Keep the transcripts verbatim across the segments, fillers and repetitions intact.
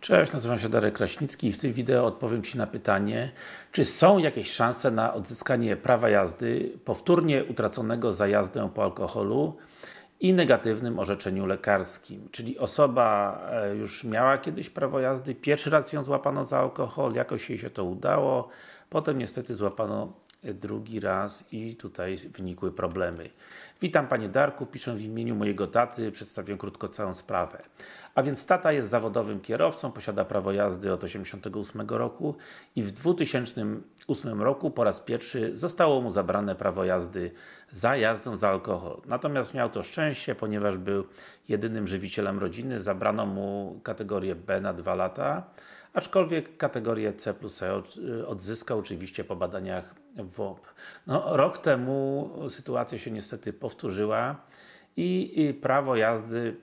Cześć, nazywam się Darek Kraśnicki i w tym wideo odpowiem Ci na pytanie, czy są jakieś szanse na odzyskanie prawa jazdy powtórnie utraconego za jazdę po alkoholu i negatywnym orzeczeniu lekarskim. Czyli osoba już miała kiedyś prawo jazdy, pierwszy raz ją złapano za alkohol, jakoś jej się to udało, potem niestety złapano drugi raz i tutaj wynikły problemy. Witam Panie Darku, piszę w imieniu mojego taty, przedstawię krótko całą sprawę. A więc tata jest zawodowym kierowcą, posiada prawo jazdy od osiemdziesiątego ósmego roku i w dwutysięcznym ósmym roku po raz pierwszy zostało mu zabrane prawo jazdy za jazdę za alkohol. Natomiast miał to szczęście, ponieważ był jedynym żywicielem rodziny, zabrano mu kategorię B na dwa lata, aczkolwiek kategorię C plus E odzyskał oczywiście po badaniach w W O P. No, rok temu sytuacja się niestety powtórzyła i, i prawo jazdy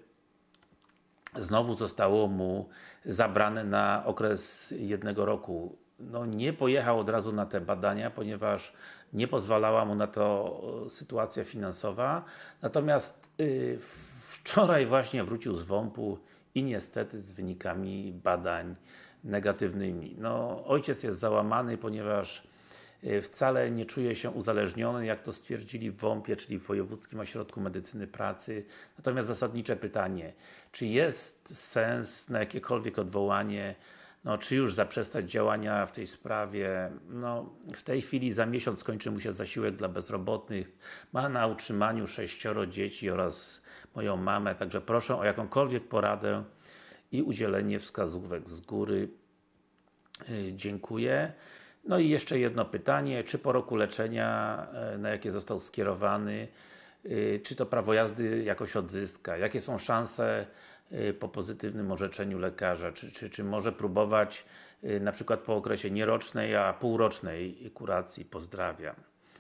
znowu zostało mu zabrane na okres jednego roku. No, nie pojechał od razu na te badania, ponieważ nie pozwalała mu na to sytuacja finansowa. Natomiast yy, wczoraj właśnie wrócił z W O M P-u i niestety z wynikami badań negatywnymi. No, ojciec jest załamany, ponieważ wcale nie czuje się uzależniony, jak to stwierdzili w W O M P-ie, czyli w Wojewódzkim Ośrodku Medycyny Pracy. Natomiast zasadnicze pytanie, czy jest sens na jakiekolwiek odwołanie, no, czy już zaprzestać działania w tej sprawie? No, w tej chwili za miesiąc skończy mu się zasiłek dla bezrobotnych, ma na utrzymaniu sześcioro dzieci oraz moją mamę, także proszę o jakąkolwiek poradę i udzielenie wskazówek z góry. Yy, dziękuję. No i jeszcze jedno pytanie, czy po roku leczenia, na jakie został skierowany, czy to prawo jazdy jakoś odzyska? Jakie są szanse po pozytywnym orzeczeniu lekarza? Czy, czy, czy może próbować na przykład po okresie nie rocznej, a półrocznej kuracji? Pozdrawiam.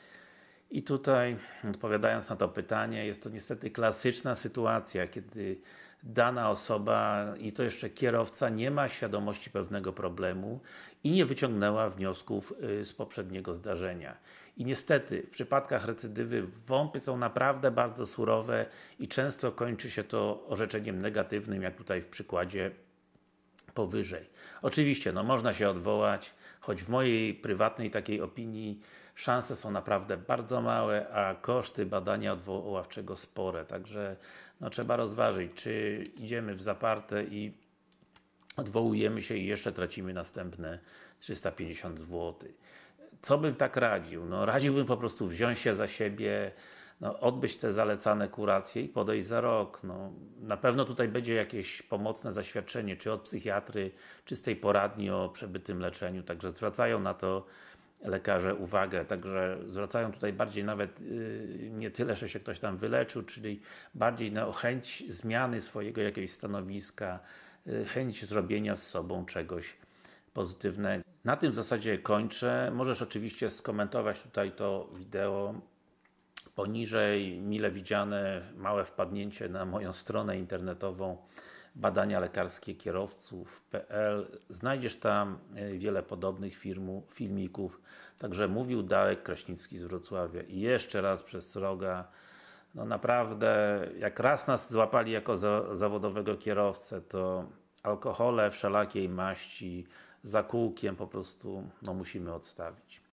I tutaj, odpowiadając na to pytanie, jest to niestety klasyczna sytuacja, kiedy dana osoba, i to jeszcze kierowca, nie ma świadomości pewnego problemu i nie wyciągnęła wniosków z poprzedniego zdarzenia. I niestety, w przypadkach recydywy W O M P-y są naprawdę bardzo surowe i często kończy się to orzeczeniem negatywnym, jak tutaj w przykładzie powyżej. Oczywiście, no można się odwołać, choć w mojej prywatnej takiej opinii szanse są naprawdę bardzo małe, a koszty badania odwoławczego spore. Także no, trzeba rozważyć, czy idziemy w zaparte i odwołujemy się i jeszcze tracimy następne trzysta pięćdziesiąt złotych. Co bym tak radził? No, radziłbym po prostu wziąć się za siebie, no, odbyć te zalecane kuracje i podejść za rok. No, na pewno tutaj będzie jakieś pomocne zaświadczenie, czy od psychiatry, czy z tej poradni o przebytym leczeniu, także zwracają na to lekarze uwagę, także zwracają tutaj bardziej nawet yy, nie tyle, że się ktoś tam wyleczył, czyli bardziej na chęć zmiany swojego jakiegoś stanowiska, yy, chęć zrobienia z sobą czegoś pozytywnego. Na tym w zasadzie kończę. Możesz oczywiście skomentować tutaj to wideo. Poniżej mile widziane małe wpadnięcie na moją stronę internetową badania lekarskie kierowców kropka p l. Znajdziesz tam wiele podobnych filmu, filmików. Także mówił Darek Kraśnicki z Wrocławia. I jeszcze raz przez roga, no naprawdę, jak raz nas złapali jako za, zawodowego kierowcę, to alkohole wszelakiej maści za kółkiem po prostu no, musimy odstawić.